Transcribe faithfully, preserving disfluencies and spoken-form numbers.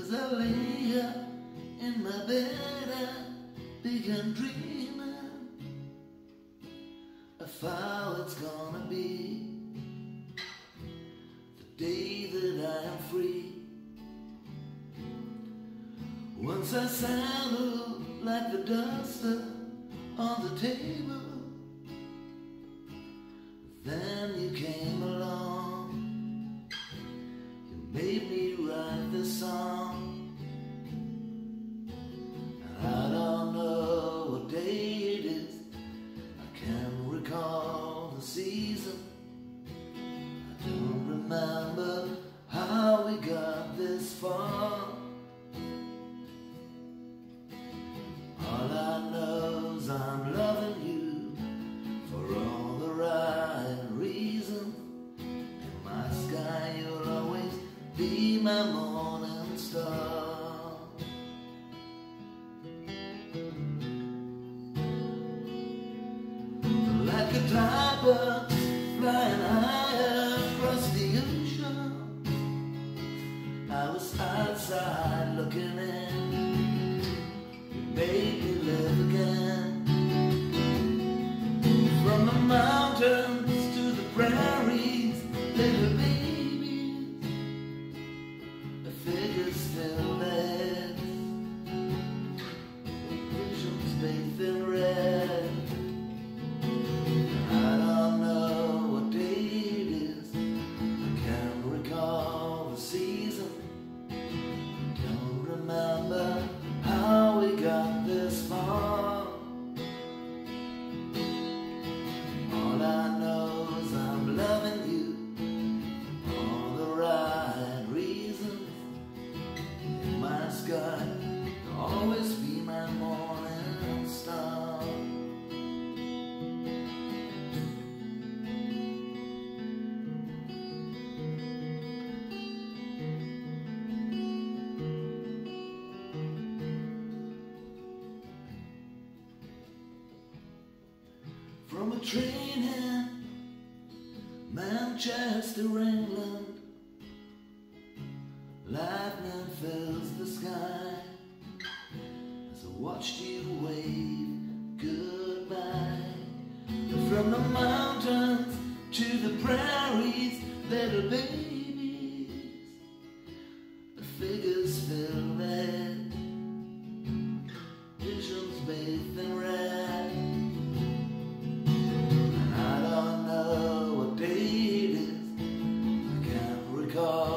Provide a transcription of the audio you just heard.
As I lay here in my bed, I began dreaming of how it's gonna be the day that I am free. Once I settled like the duster on the table, then you came along. You made me write this song. And I don't know what day it is, I can't recall the season, I don't remember how we got this far. All I know is I'm loving you for all the right reasons. In my sky you'll always be my morning star. Like a cloudbird flying high across the ocean, I was outside looking in. You made me live again. From the mountains to the prairies, little babies, the figures still there, visions bathed in red. I don't know what day it is, I can't recall the season, don't remember how we got this far. All I know is I'm loving you for all the right reasons. In my sky you'll always be my morning star. From a train in Manchester, England, lightning fills the sky as I watched you wave goodbye. From the mountains to the prairies, little babies, the figures fill red, visions bathed in red. I don't know what day it is, I can't recall